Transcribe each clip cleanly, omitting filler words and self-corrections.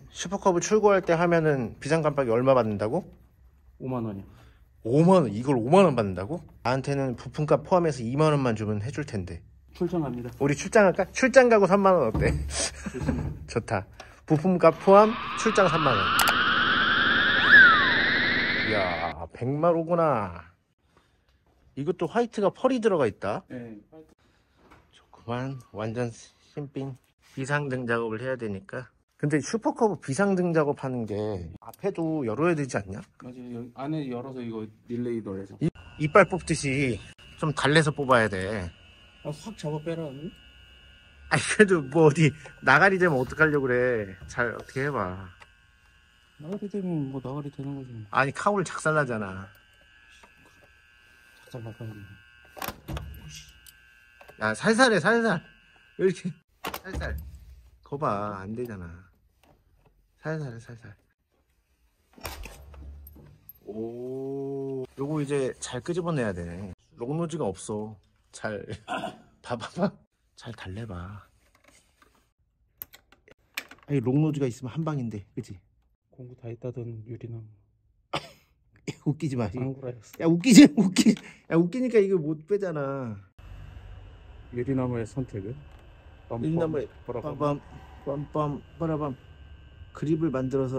슈퍼컵을 출고할 때 하면은 비상 깜빡이 얼마 받는다고? 5만원이요. 5만원. 이걸 5만원 받는다고? 나한테는 부품값 포함해서 2만원만 주면 해줄 텐데. 출장갑니다. 우리 출장 갈까? 출장 가고 3만원 어때? 좋다. 부품값 포함 출장 3만원. 이야 100마로구나. 이것도 화이트가 펄이 들어가 있다. 네. 좋구만. 완전 신빙. 비상등 작업을 해야 되니까. 근데 슈퍼컵 비상등 작업하는 게 앞에도 열어야 되지 않냐? 맞아요. 여기 안에 열어서 이거 릴레이 넣어야죠. 이빨 뽑듯이 좀 달래서 뽑아야 돼. 아, 확 잡아 빼라. 아니 그래도 뭐 어디 나가리 되면 어떡하려고 그래. 잘 어떻게 해봐. 나가리 되면 뭐 나가리 되는 거지. 아니 카울 작살나잖아. 작살 나가야 돼. 야 살살해 살살. 왜 이렇게 살살. 거봐 안 되잖아. 살살해 살살. 오 요거 이제 잘 끄집어내야 돼. 록노즈가 없어. 잘 봐봐봐. 잘 달래봐. 아니 록노즈가 있으면 한 방인데 그치? 공구 다 있다던 유리나무. 웃기지 마. 앙구라였어. 야 웃기니까 이거 못 빼잖아. 유리나무의 선택은? 유리나무에 빰빰 빠라밤 그립을 만들어서.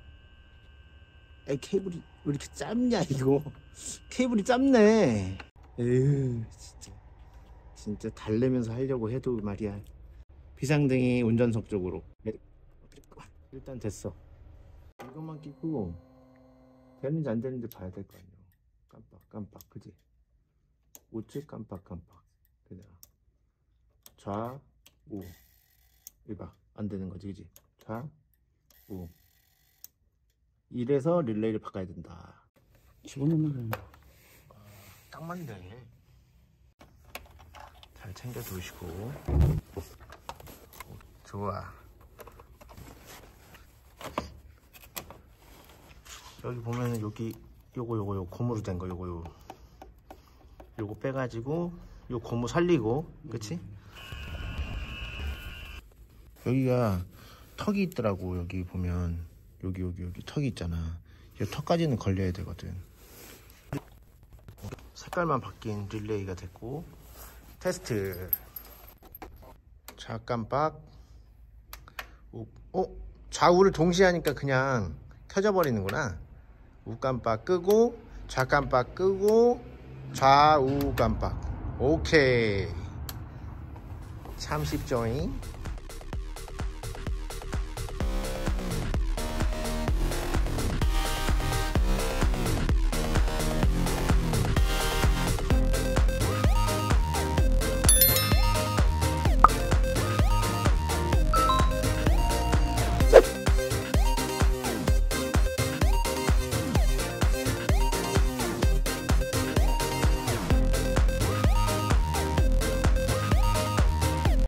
케이블이 왜 이렇게 짧냐 이거. 케이블이 짧네. 에휴 진짜 달래면서 하려고 해도 말이야. 비상등이 운전석 쪽으로. 일단 됐어. 이것만 끼고 되는지 안 되는지 봐야 될 거 아니야. 깜빡 그지? 우측 깜빡 그냥 좌우 이봐 안 되는 거지 그지? 좌우 이래서 릴레이를 바꿔야 된다. 집어넣는 거. 딱 맞네. 잘 챙겨 두시고. 좋아. 여기 보면은 여기 요거 고무로 된 거 요거 빼가지고 요 고무 살리고 그치? 여기가 턱이 있더라고. 여기 보면 여기 턱이 있잖아. 이 턱까지는 걸려야 되거든. 색깔만 바뀐 릴레이가 됐고. 테스트. 좌깜빡. 좌우를 동시에 하니까 그냥 켜져 버리는구나. 우깜빡 끄고 좌깜빡 끄고 좌우 깜빡. 오케이. 참 쉽죠잉.